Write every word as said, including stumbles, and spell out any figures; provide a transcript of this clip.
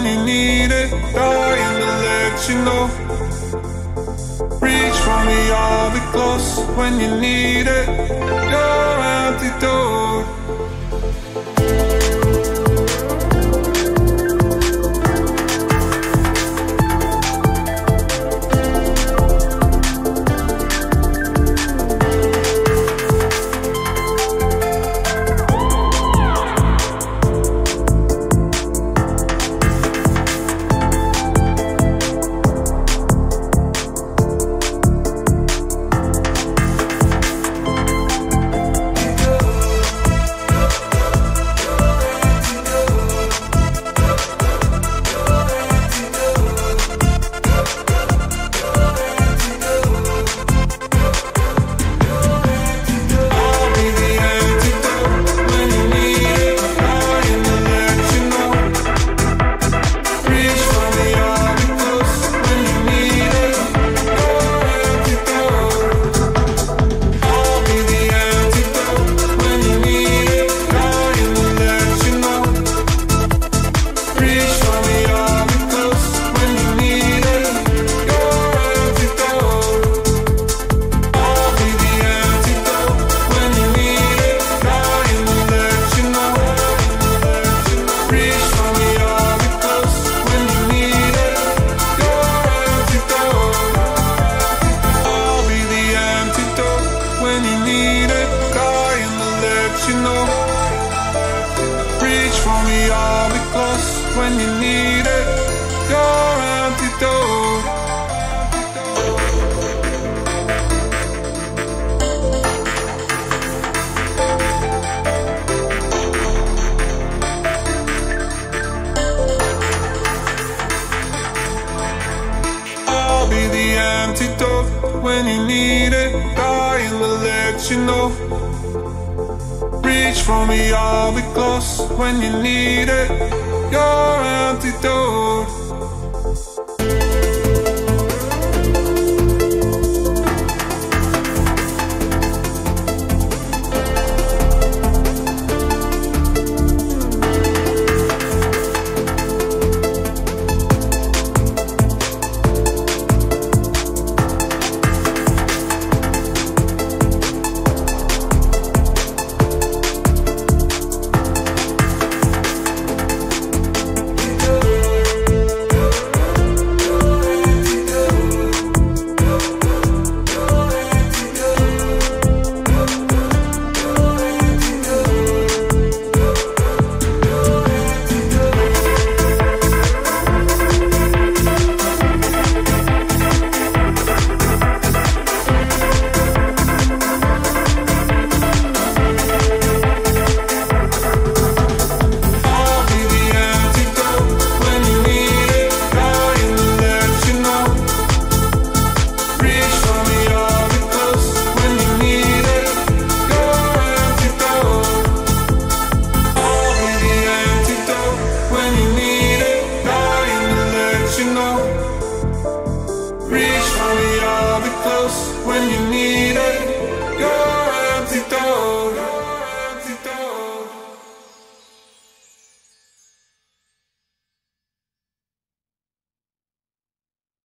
when you need it. Dying to let you know. Reach for me, I'll be close when you need it. Your antidote. When you need it, your antidote. I'll be the antidote when you need it. Dying to let you know. Reach for me, I'll be close when you need it. Your antidote.